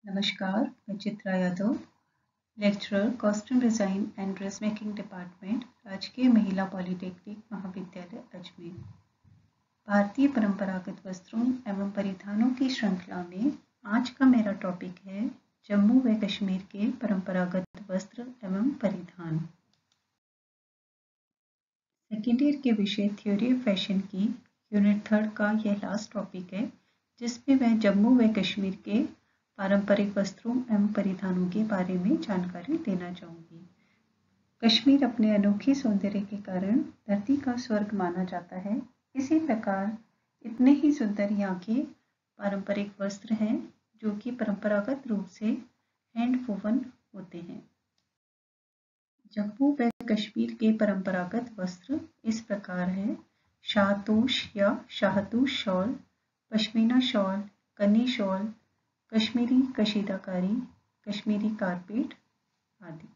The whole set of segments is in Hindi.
नमस्कार, मैं Chitra Yadav, lecturer costume design and dressmaking department, राजकीय महिला पॉलिटेक्निक महाविद्यालय अजमेर। भारतीय परंपरागत वस्त्रों एवं परिधानों की श्रृंखला में आज का मेरा टॉपिक है जम्मू व कश्मीर के परंपरागत वस्त्र एवं परिधान। सेकेंड ईयर के विषय थ्योरी ऑफ फैशन की यूनिट 3 का यह लास्ट टॉपिक है, जिसमें मैं जम्मू व कश्मीर के पारंपरिक वस्त्रों एवं परिधानों के बारे में जानकारी देना चाहूँगी। कश्मीर अपने अनोखे सौंदर्य के कारण धरती का स्वर्ग माना जाता है। इसी प्रकार इतने ही सुंदर यहाँ के पारंपरिक वस्त्र हैं जो कि परंपरागत रूप से हैंड वोवन होते हैं। जम्मू व कश्मीर के परंपरागत वस्त्र इस प्रकार है: शाहतोश या शाहतूश shawl, pashmina shawl, Kani shawl, Kashmiri कशीदाकारी, कश्मीरी कारपेट आदि।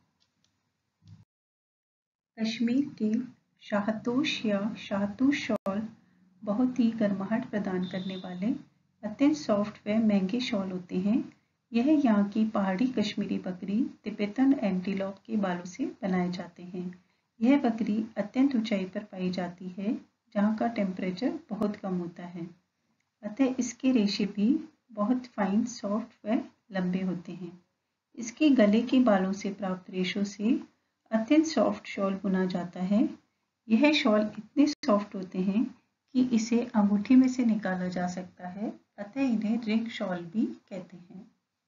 कश्मीर के शाहतोश या शाहतूश शॉल बहुत ही गर्माहट प्रदान करने वाले अत्यंत सॉफ्ट व महंगे शॉल होते हैं। यह यहाँ की पहाड़ी कश्मीरी बकरी तिब्बतन एंटीलोप के बालों से बनाए जाते हैं। यह बकरी अत्यंत ऊंचाई पर पाई जाती है, जहाँ का टेम्परेचर बहुत कम होता है, अतः इसके रेशे भी बहुत फाइन, सॉफ्ट व लंबे होते हैं। इसके गले के बालों से प्राप्त रेशों से अत्यंत सॉफ्ट शॉल बुना जाता है। यह शॉल इतने सॉफ्ट होते हैं कि इसे अंगूठी में से निकाला जा सकता है, अतः इन्हें रिंग शॉल भी कहते हैं।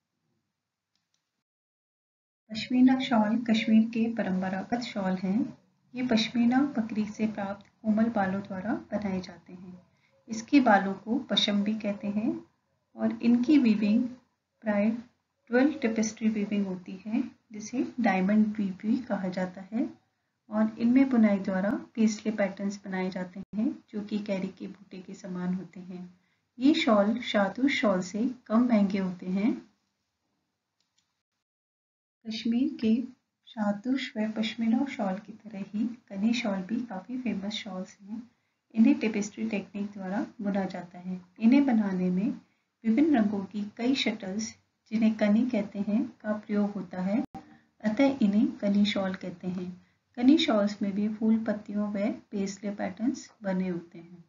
पश्मीना शॉल कश्मीर के परंपरागत शॉल हैं। ये पश्मीना बकरी से प्राप्त कोमल बालों द्वारा बनाए जाते हैं। इसके बालों को पशम भी कहते हैं और इनकी वीविंग प्राय 12 टेपेस्ट्री वीविंग होती है, जिसे डायमंड वीव भी कहा जाता है। और इनमें बुनाई द्वारा पेस्ले पैटर्न्स बनाए जाते हैं जो कि कैरी के बूटे के समान होते हैं। ये शॉल शाहतूश शॉल से कम महंगे होते हैं। कश्मीर के शाहतूश व पश्मीना शॉल की तरह ही कनी शॉल भी काफ़ी फेमस शॉल्स हैं। इन्हें टेपेस्ट्री टेक्निक द्वारा बुना जाता है। इन्हें बनाने में विभिन्न रंगों की कई शटल्स, जिन्हें कनी कहते हैं, का प्रयोग होता है, अतः इन्हें कनी शॉल कहते हैं। कनी शॉल्स में भी फूल पत्तियों व पेस्ले पैटर्न्स बने होते हैं।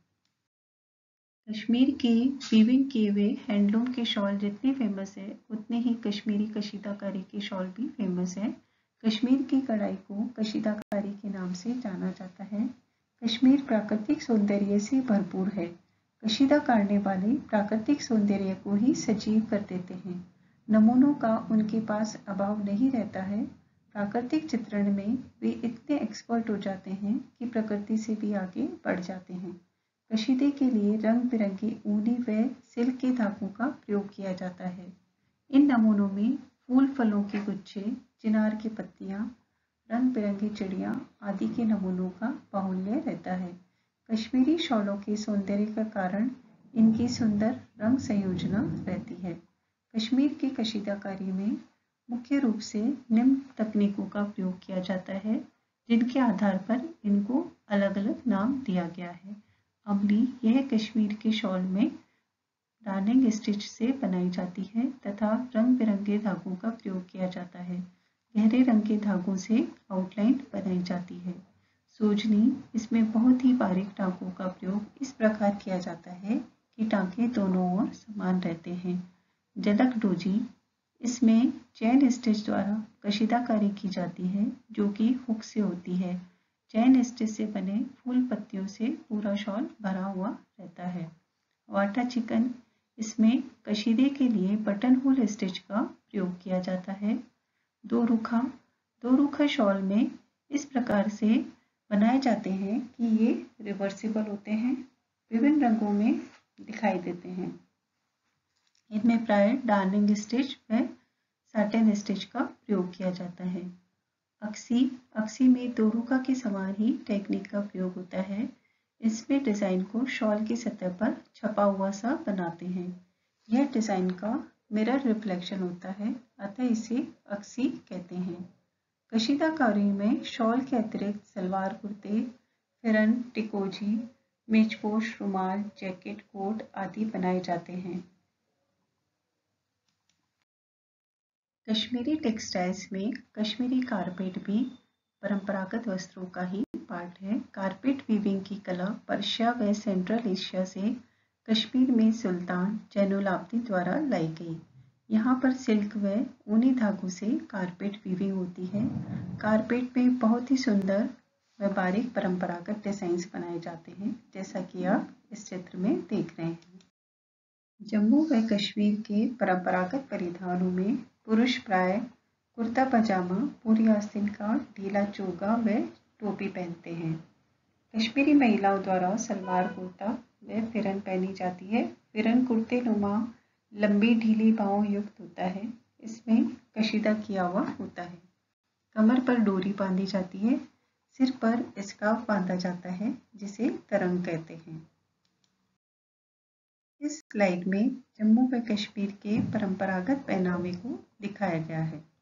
कश्मीर के वीविंग किए हुए हैंडलूम के शॉल जितने फेमस है, उतने ही कश्मीरी कशीदाकारी के शॉल भी फेमस है। कश्मीर की कढ़ाई को कशीदाकारी के नाम से जाना जाता है। कश्मीर प्राकृतिक सौंदर्य से भरपूर है। कशीदा करने वाले प्राकृतिक सौंदर्य को ही सजीव कर देते हैं। नमूनों का उनके पास अभाव नहीं रहता है। प्राकृतिक चित्रण में वे इतने एक्सपर्ट हो जाते हैं कि प्रकृति से भी आगे बढ़ जाते हैं। कशीदे के लिए रंग बिरंगे ऊनी व सिल्क के धागों का प्रयोग किया जाता है। इन नमूनों में फूल फलों के गुच्छे, चिनार की पत्तियां, रंग बिरंगी चिड़िया आदि के नमूनों का बाहुल्य रहता है। कश्मीरी शॉलों के सौंदर्य का कारण इनकी सुंदर रंग संयोजना रहती है। कश्मीर की कशीदाकारी में मुख्य रूप से निम्न तकनीकों का प्रयोग किया जाता है, जिनके आधार पर इनको अलग अलग नाम दिया गया है। अमली, यह कश्मीर के शॉल में डार्निंग स्टिच से बनाई जाती है तथा रंग बिरंगे धागों का प्रयोग किया जाता है। गहरे रंग के धागों से आउटलाइन बनाई जाती है। सोजनी, इसमें बहुत ही बारीक टाँकों का प्रयोग इस प्रकार किया जाता है कि टाँके दोनों ओर समान रहते हैं। झलक डोजी, इसमें चैन स्टिच द्वारा कशीदाकारी की जाती है, जो कि हुक से होती है। चैन स्टिच से बने फूल पत्तियों से पूरा शॉल भरा हुआ रहता है। वाटा चिकन, इसमें कशीदे के लिए बटन होल स्टिच का प्रयोग किया जाता है। दो रुखा शॉल में इस प्रकार से बनाए जाते हैं कि ये रिवर्सिबल होते हैं, विभिन्न रंगों में दिखाई देते हैं। इनमें प्राय डार्निंग स्टिच व साटिन स्टिच का प्रयोग किया जाता है। अक्सी में दो रुखा के समान ही टेक्निक का प्रयोग होता है। इसमें डिज़ाइन को शॉल की सतह पर छपा हुआ सा बनाते हैं। यह डिज़ाइन का मिरर रिफ्लेक्शन होता है, अतः इसे अक्सी कहते हैं। कशीदाकारी में शॉल के अतिरिक्त सलवार कुर्ते, फिरन, टिकोजी, मेजपोश, रुमाल, जैकेट, कोट आदि बनाए जाते हैं। कश्मीरी टेक्सटाइल्स में कश्मीरी कारपेट भी परंपरागत वस्त्रों का ही पार्ट है। कारपेट वीविंग की कला पर्शिया व सेंट्रल एशिया से कश्मीर में सुल्तान जैनुल आब्दीन द्वारा लाई गई। यहाँ पर सिल्क व ऊनी धागों से कारपेट वीविंग होती है। कारपेट में बहुत ही सुंदर व बारीक परंपरागत डिजाइन्स बनाए जाते हैं, जैसा कि आप इस चित्र में देख रहे हैं। जम्मू व कश्मीर के परंपरागत परिधानों में पुरुष प्राय कुर्ता पजामा, पूरी आस्तीन का ढीला चोगा व टोपी पहनते हैं। कश्मीरी महिलाओं द्वारा सलवार कुर्ता व फिरन पहनी जाती है। फिरन कुर्ते नुमा लंबी ढीली बाहों युक्त होता है। इसमें कशीदा किया हुआ होता है। कमर पर डोरी बांधी जाती है। सिर पर स्कार्फ बांधा जाता है, जिसे तरंग कहते हैं। इस स्लाइड में जम्मू व कश्मीर के परंपरागत पहनावे को दिखाया गया है।